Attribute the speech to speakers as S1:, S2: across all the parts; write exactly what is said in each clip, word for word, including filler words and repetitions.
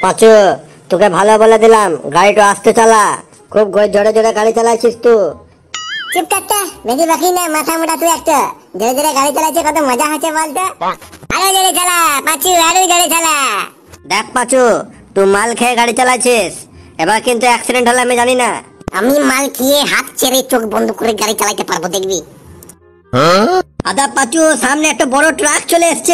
S1: পাঁচু, তোকে ভালো বলে দিলাম, গাড়িটা আস্তে চালা, খুব জোরে জোরে গাড়ি চালাচ্ছিস তো।
S2: চুপ থাকতে, বেশি বাকি না, মাথা মোটা তুই একটা। ধীরে ধীরে গাড়ি চালাচ্ছে, কত মজা হচ্ছে বলতে। আরো জোরে চালা পাঁচু, আরো জোরে চালা।
S1: দেখ পাঁচু, তুই মাল খেয়ে গাড়ি চালাচ্ছিস, এবার কিন্তু অ্যাক্সিডেন্ট হলে আমি জানি না।
S2: আমি মাল খেয়ে হাত ছেড়ে চোখ বন্ধ করে গাড়ি চালাতে পারবো, দেখবি।
S1: আদা পাঁচু, সামনে একটা বড় ট্রাক চলে এসছে।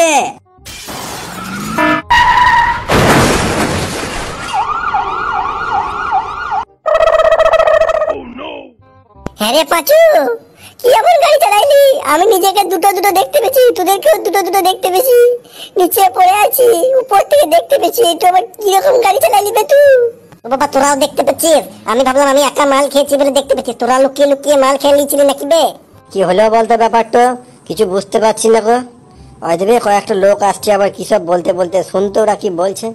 S2: হ্যাঁ রে পাঁচু, কি এমন গাড়ি চালাইলি? আমি নিজেকে দুটো দুটো দেখতে পেয়েছি, তোদেরকেও দুটো দুটো দেখতে পেয়েছি। নিচে পড়ে আছি, উপর থেকে দেখতে পেয়েছি, তো আবার কিরকম গাড়ি চালাইলি বে তুই? ও বাবা, তোরাও দেখতে পেয়েছিস? আমি ভাবলাম আমি একা মাল খেয়েছি বলে দেখতে পেয়েছি, তোরা লুকিয়ে লুকিয়ে মাল খেয়ে নিয়েছিলি নাকি বে?
S1: কি হলো বলতে ব্যাপারটা কিছু বুঝতে পারছি না গো। ওই দেবে কয়েকটা লোক আসছে, আবার কি সব বলতে বলতে, শুনতো ওরা কি বলছে।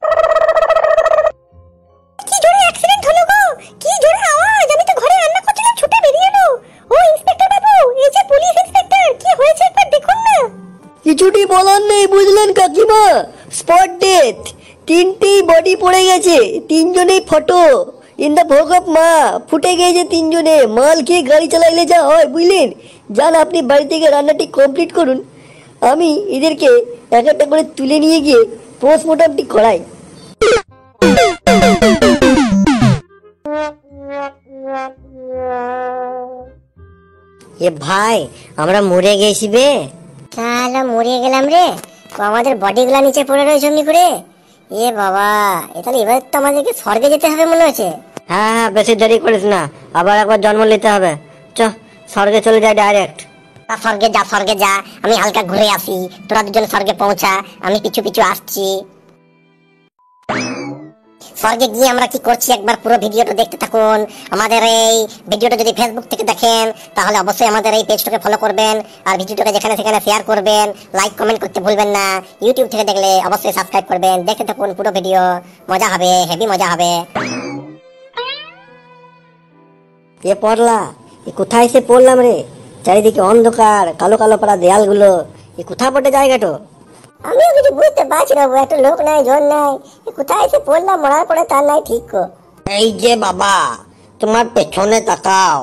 S2: কি জোরে অ্যাক্সিডেন্ট হলো গো, কি জোরে আওয়াজ! আমি তো ঘরে রান্না করছিলাম, ছুটে বেরিয়ে এলো। ও ইন্সপেক্টর বাবু, এই যে পুলিশ ইন্সপেক্টর, কি হয়েছে একবার দেখুন না।
S1: কিছুটি বলার নেই বুঝলেন কাকিমা, স্পট ডেথ। তিনটেই বডি পড়ে গেছে, তিনজনেই photo in the vogue of মা, ফুটে গিয়েছে তিনজনে। মাল খেয়ে গাড়ি চালাইলে যা হয় বুঝলেন। যান আপনি বাড়ি থেকে রান্নাটি কমপ্লিট করুন, আমি এদেরকে এক একটা করে তুলে নিয়ে গিয়ে পোস্টমর্টমটি করাই। এ ভাই, আমরা মরে গেছি বে।
S2: শালা মরে গেলাম রে, তো আমাদের বডিগুলা নিচে পড়ে রয়েছে এমনি করে। এ বাবা, এ তাহলে এবার তো আমাদেরকে স্বর্গে যেতে হবে মনে হচ্ছে।
S1: হ্যাঁ হ্যাঁ, বেশি দেরি করিস না, আবার একবার জন্ম নিতে হবে। চ, স্বর্গে চলে যায় ডাইরেক্ট।
S2: তা স্বর্গে যা, স্বর্গে যা, আমি হালকা ঘুরে আসি, তোরা দুজন স্বর্গে পৌঁছা, আমি পিছু পিছু আসছি। স্বর্গে গিয়ে আমরা কি করছি একবার পুরো ভিডিওটা দেখতে থাকুন। আমাদের এই ভিডিওটা যদি ফেসবুক থেকে দেখেন তাহলে অবশ্যই আমাদের এই পেজটাকে ফলো করবেন, আর ভিডিওটাকে যেখানে সেখানে শেয়ার করবেন, লাইক কমেন্ট করতে ভুলবেন না। ইউটিউব থেকে দেখলে অবশ্যই সাবস্ক্রাইব করবেন। দেখতে থাকুন পুরো ভিডিও, মজা হবে, হেভি মজা হবে।
S1: এ পড়লা, এ কোথায় এসে পড়লাম রে? চারিদিকে অন্ধকার, কালো কালো পাড়া দেয়ালগুলো, এ কোথায় পড়ে জায়গাটা?
S2: আমিও কিছু বুঝতে পারছি না, একটা লোক নাই, জন নাই, কোথায় এসে পড়লাম, মরার পরে তার নাই ঠিক কো।
S1: এই যে বাবা, তোমার পেছনে তাকাও।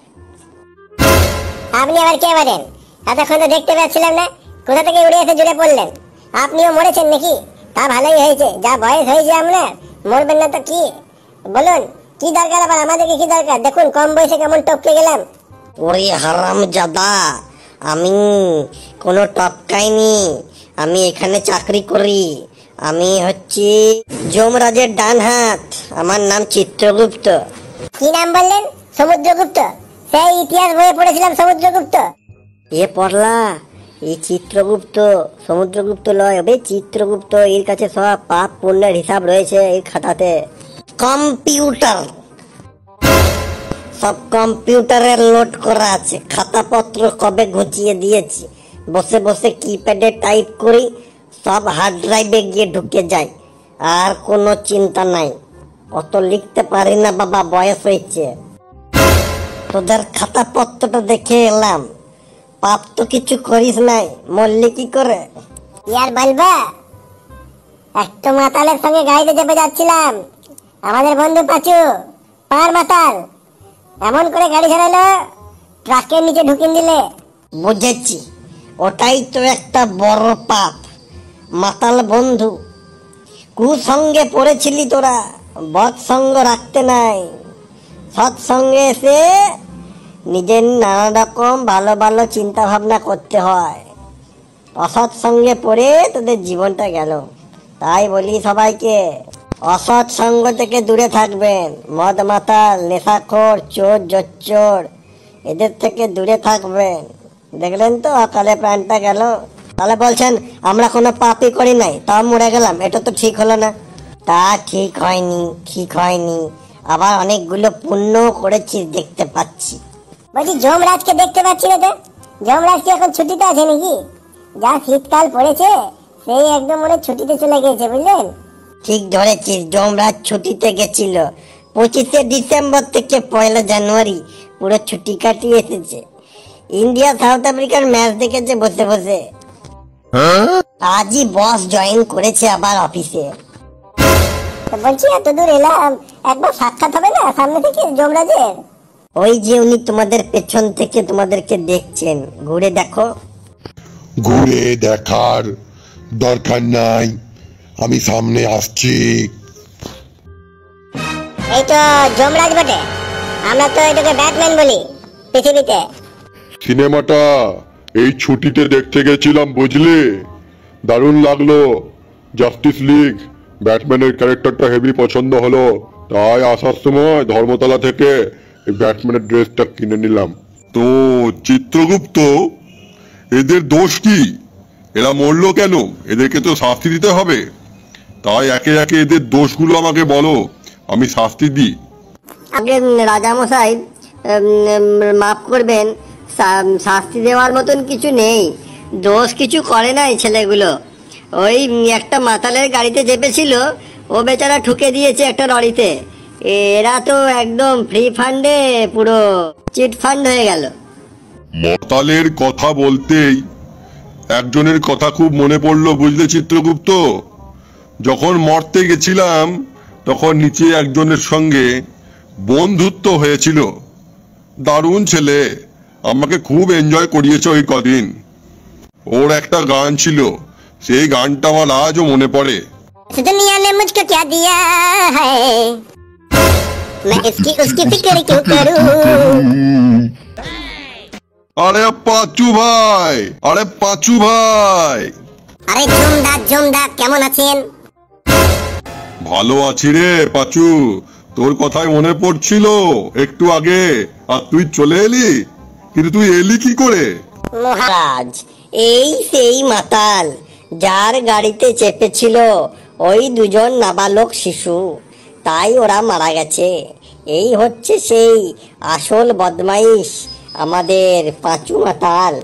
S2: আপনি আবার কে বলেন? এতক্ষণ তো দেখতে পাচ্ছিলাম না, কোথা থেকে উড়ে এসে জুড়ে পড়লেন? আপনিও মরেছেন নাকি? তা ভালোই হয়েছে, যা বয়স হয়েছে আপনার, মরবেন না তো কি? বলুন কি দরকার আবার, আমাদেরকে কি দরকার? দেখুন কম বয়সে কেমন টপকে গেলাম।
S1: ওরে হারামজাদা, আমি কোনো টপকাইনি, আমি এখানে চাকরি করি। আমি হচ্ছি যমরাজের ডান হাত, আমার নাম চিত্রগুপ্ত।
S2: কি নাম বললেন? সমুদ্রগুপ্ত? সেই ইতিহাস বইয়ে পড়েছিলাম সমুদ্রগুপ্ত।
S1: এ পড়লা, এই চিত্রগুপ্ত সমুদ্রগুপ্ত লয়, বে চিত্রগুপ্ত। এর কাছে সব পাপ পুণ্যের হিসাব রয়েছে এই খাতাতে। কম্পিউটার, সব কম্পিউটারে লোড করা আছে, খাতাপত্র কবে ঘুচিয়ে দিয়েছি, বসে বসে কিপ্যাডে টাইপ করি, সব হার্ড ড্রাইভে গিয়ে ঢুকে যায়, আর কোনো চিন্তা নাই। অত লিখতে পারি না বাবা, বয়স হয়েছে। তোদের খাতাপত্রটা দেখে এলাম, পাপ তো কিছু করিস নাই, মরলি কি করে?
S2: ইয়ার বলবা, একটা মাতালের সঙ্গে গাড়িতে চেপে যাচ্ছিলাম, আমাদের বন্ধু পাঁচু, পার মাতাল, এমন করে গাড়ি চালালো, ট্রাকের নিচে ঢুকিয়ে দিলে।
S1: বুঝেছি, ওটাই তো একটা বড় পাপ। মাতাল বন্ধু, কুসঙ্গে পড়েছিলি তোরা, বৎ সঙ্গ রাখতে নাই। সৎসঙ্গে এসে নিজের নানা রকম ভালো ভালো চিন্তা ভাবনা করতে হয়। অসৎ সঙ্গে পড়ে তোদের জীবনটা গেল। তাই বলি সবাইকে, অসৎ সঙ্গ থেকে দূরে থাকবেন। মদ মাতাল, নেশাখোর, চোর জচ্চোর, এদের থেকে দূরে থাকবেন। দেখলেন তো অকালে প্রাণটা গেল। তাহলে বলছেন আমরা কোনো পাপই করি নাই, তাও মরে গেলাম, এটা তো ঠিক হলো না। তা ঠিক হয়নি, ঠিক হয়নি। আবার অনেকগুলো পুণ্য করেছিস দেখতে পাচ্ছি।
S2: বলছি যমরাজকে দেখতে পাচ্ছি না তো, যমরাজ কি এখন ছুটিতে আছে নাকি? যা শীতকাল পড়েছে, সেই একদম মনে ছুটিতে চলে গেছে, বুঝলেন?
S1: ঠিক ধরেছিস, যমরাজ ছুটিতে গেছিল। পঁচিশে ডিসেম্বর থেকে পয়লা জানুয়ারি পুরো ছুটি কাটিয়ে এসেছে। ইন্ডিয়া সাউথ আফ্রিকার ম্যাচ দেখেছে বসে বসে। আজই বস জয়েন করেছে আবার অফিসে।
S2: বলছি এত দূর এলাম, একবার সাক্ষাৎ হবে না সামনে থেকে যমরাজের?
S1: ওই যে উনি তোমাদের পেছন থেকে তোমাদেরকে দেখছেন, ঘুরে দেখো।
S3: ঘুরে দেখার দরকার নাই, আমি সামনে আসছি।
S2: এই তো যমরাজ বটে, আমরা তো এটাকে ব্যাটম্যান বলি পৃথিবীতে।
S3: সিনেমাটা এই ছুটিতে দেখতে গেছিলাম বুঝলি, দারুণ লাগলো। জাস্টিস লিগ ব্যাটম্যানের ক্যারেক্টারটা হেভি পছন্দ হলো, তাই আসার সময় ধর্মতলা থেকে এই ব্যাটম্যানের ড্রেসটা কিনে নিলাম।
S4: তো চিত্রগুপ্ত, এদের দোষ কি? এরা মরলো কেন? এদেরকে তো শাস্তি দিতে হবে। তাই একে একে এদের দোষগুলো আমাকে বলো, আমি শাস্তি দিই।
S1: আগে রাজামশাই মাফ করবেন, শা- শাস্তি দেওয়ার মতন কিছু নেই, দোষ কিছু করে নাই ছেলেগুলো। ওই একটা মাতালের গাড়িতে চেপেছিল, ও বেচারা ঠুকে দিয়েছে একটা লরিতে। এরা তো একদম ফ্রি ফান্ডে পুরো চিট ফান্ড হয়ে গেল।
S4: মাতালের কথা বলতেই একজনের কথা খুব মনে পড়লো বুঝলে চিত্রগুপ্ত। যখন মরতে গেছিলাম তখন নিচে একজনের সঙ্গে বন্ধুত্ব হয়েছিল, দারুণ ছেলে, আমাকে খুব এনজয় করিয়েছে ওই কদিন। ওর একটা গান ছিল, সেই গানটা আমার আজও মনে পড়ে।
S2: इस दुनिया ने मुझको क्या दिया है, मैं इसकी उसकी फिक्र क्यों करूं।
S4: আরে পাঁচু ভাই, আরে পাঁচু ভাই,
S2: আরে জমদা জমদা কেমন আছেন?
S4: ভালো আছি রে পাঁচু, তোর কথাই মনে পড়ছিল একটু আগে, আর তুই চলে এলি। কিন্তু তুই এলি কি করে?
S1: মহারাজ, এই সেই মাতাল যার গাড়িতে চেপেছিল ওই দুজন নাবালক শিশু, তাই ওরা মারা গেছে। এই হচ্ছে সেই আসল বদমাইশ, আমাদের পাঁচু মাতাল।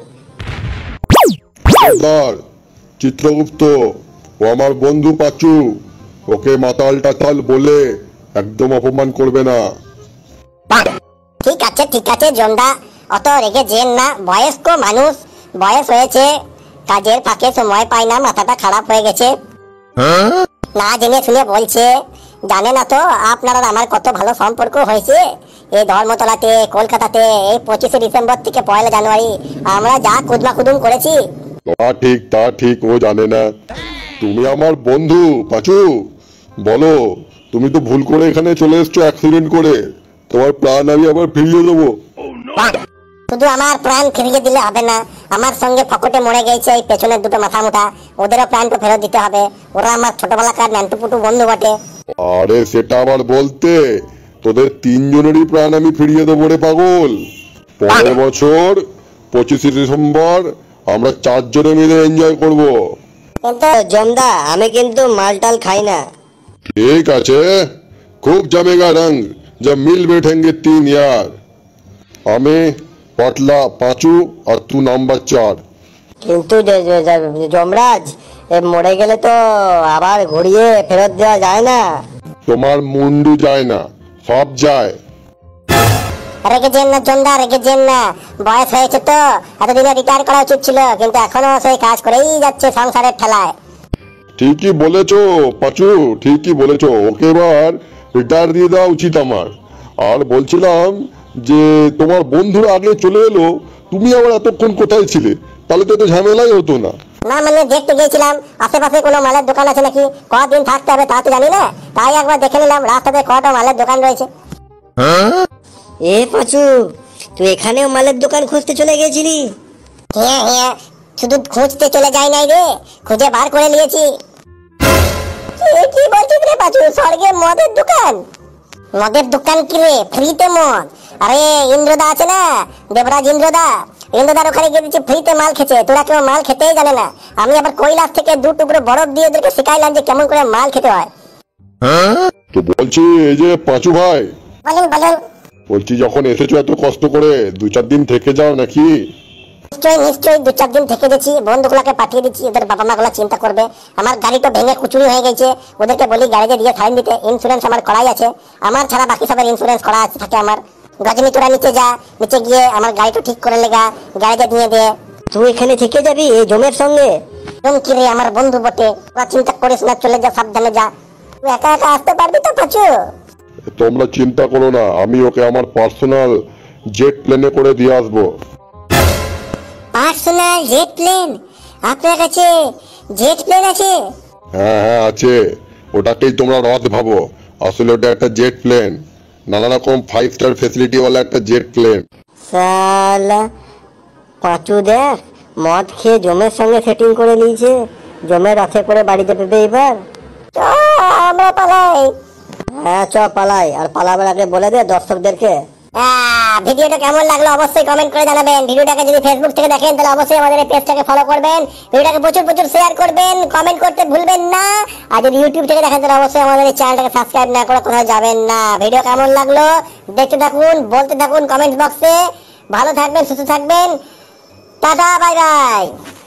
S3: সর্দার চিত্রগুপ্ত, ও আমার বন্ধু পাচু, ওকে মাতাল টাতাল বলে একদম অপমান করবে না।
S2: ঠিক আছে ঠিক আছে জমদা, অত রেগে যেন না, বয়স্ক মানুষ, বয়স হয়েছে, কাজের ফাঁকে সময় পায় না, মাথাটা খারাপ হয়ে গেছে, না জেনে শুনে বলছে। জানে না তো আপনারা আমার কত ভালো সম্পর্ক হয়েছে এই ধর্মতলাতে, কলকাতাতে। এই পঁচিশে ডিসেম্বর থেকে পয়লা জানুয়ারি আমরা যা কুদমা কুদুম করেছি।
S3: তা ঠিক তা ঠিক, ও জানে না। তুমি আমার বন্ধু পাচু, বলো, তুমি তো ভুল করে এখানে চলে এসছো অ্যাক্সিডেন্ট করে, তোমার প্রাণ আমি আবার ফিরিয়ে দেবো।
S2: শুধু আমার প্রাণ ফিরিয়ে দিলে হবে না, আমার সঙ্গে ফকটে মরে গেছে এই পেছনের দুটো মাথা মুঠা, ওদেরও প্রাণ তো ফেরত দিতে হবে। ওরা আমার ছোটবেলাকার ন্যান্টুপুটু বন্ধু বটে।
S3: আরে সেটা আবার বলতে, তোদের তিনজনেরই প্রাণ আমি ফিরিয়ে দেবো রে পাগল। পরের বছর পঁচিশে ডিসেম্বর আমরা চারজনে মিলে এনজয় করব।
S2: কিন্তু
S1: জমদা, আমি কিন্তু মালটাল খাই না।
S3: ঠিক আছে, খুব জমেগা রঙ जब मिल बैठेंगे तीन यार। আমি পাটলা পাঁচু আর তুই নাম্বার চার।
S1: কিন্তু যে- যে- যে- যমরাজ, এ মরে গেলে তো আবার ঘুরিয়ে ফেরত দেওয়া যায় না।
S3: তোমার মুন্ডু যায় না, সব যায়।
S2: রেগে যেন না জমদা, রেগে যেন না, বয়স হয়েছে তো, এতদিনে রিটায়ার করা উচিত ছিল, কিন্তু এখনো সেই কাজ করেই যাচ্ছে সংসারের ঠেলায়।
S3: ঠিকই বলেছো পাঁচু, ঠিকই বলেছো, ওকে এবার রিটায়ার দিয়ে দেওয়া উচিত আমার। আর বলছিলাম যে তোমার বন্ধুরা আগে চলে এলো, তুমি আবার এতক্ষণ কোথায় ছিলে? তাহলে তো এত ঝামেলাই হতো না।
S2: না মানে দেখতে গিয়েছিলাম আশেপাশে কোনো মালের দোকান আছে নাকি, কদিন থাকতে হবে তা তো জানি না, তাই একবার দেখে নিলাম রাস্তাতে কটা মালের দোকান রয়েছে।
S1: এ পাঁচু, তুই এখানেও মালের দোকান খুঁজতে চলে গেছিলি?
S2: হ্যাঁ হ্যাঁ, শুধু খুঁজতে চলে যাই নাই রে, খুঁজে বার করে নিয়েছি। এ কি বলছিস রে পাঁচু, স্বর্গে মদের দোকান? মদের দোকান কি রে, ফ্রিতে মদ? আরে ইন্দ্রদা আছে না, দেবরাজ ইন্দ্রদা, ইন্দ্রদার ওখানে গিয়ে দিচ্ছি ফ্রিতে মাল খেছে। তোরা কেউ মাল খেতেই জানে না, আমি আবার কৈলাস থেকে দু টুকরো বরফ দিয়ে ওদেরকে শিখাইলাম যে কেমন করে মাল খেতে হয়।
S3: তো বলছি, এই যে পাঁচু ভাই,
S2: বলুন বলুন।
S3: বলছি যখন এসেছো এত কষ্ট করে, দু চার দিন থেকে যাও নাকি?
S2: নিশ্চয়ই নিশ্চয়ই, দু চার দিন থেকে গেছি, বন্ধুগুলোকে পাঠিয়ে দিচ্ছি, ওদের বাবা মা গুলো চিন্তা করবে। আমার গাড়িটা ভেঙে কুচুরি হয়ে গেছে, ওদেরকে বলি গ্যারেজে দিয়ে ফাইন দিতে। ইন্স্যুরেন্স আমার করাই আছে, আমার ছাড়া বাকি সবার ইন্স্যুরেন্স করা আছে থাকে আমার। গজনী তোরা নিচে যা, নিচে গিয়ে আমার গাড়িটা ঠিক করে লেগা, গ্যারেজে দিয়ে দে।
S1: তুই এখানে থেকে যাবি এই জমের সঙ্গে?
S2: তুমি কি রে, আমার বন্ধু বটে, তোরা চিন্তা করিস না, চলে যা, সাবধানে যা। তুই একা একা আসতে পারবি তো পাঁচু?
S3: তোমরা চিন্তা করো না, আমি ওকে আমার পার্সোনাল জেট প্লেনে করে দিয়ে আসবো।
S2: Personal jet plane? আপনার কাছে জেট প্লেন আছে?
S3: হ্যাঁ হ্যাঁ আছে, ওটাকেই তোমরা রথ ভাবো, আসলে ওটা একটা জেট প্লেন, নানা রকম ফাইভ স্টার ফেসিলিটি ওয়ালা একটা জেট প্লেন।
S1: সালা পাঁচু দেখ মদ খেয়ে জমের সঙ্গে সেটিং করে নিয়েছে, জমে রথে করে বাড়িতে পেবে এবার।
S2: চ আমরা পালাই।
S1: হ্যাঁ চ পালাই, আর পালাবার আগে বলে দে দর্শকদেরকে।
S2: আহ, ভিডিওটা কেমন লাগলো অবশ্যই কমেন্ট করে জানাবেন। ভিডিওটাকে যদি ফেসবুক থেকে দেখেন তাহলে অবশ্যই আমাদের এই পেজটাকে ফলো করবেন, ভিডিওটাকে প্রচুর প্রচুর শেয়ার করবেন, কমেন্ট করতে ভুলবেন না। আর যদি ইউটিউব থেকে দেখেন তাহলে অবশ্যই আমাদের এই চ্যানেলটাকে সাবস্ক্রাইব না করে কোথাও যাবেন না। ভিডিও কেমন লাগলো দেখতে থাকুন, বলতে থাকুন কমেন্ট বক্সে। ভালো থাকবেন, সুস্থ থাকবেন, টাটা বাই বাই।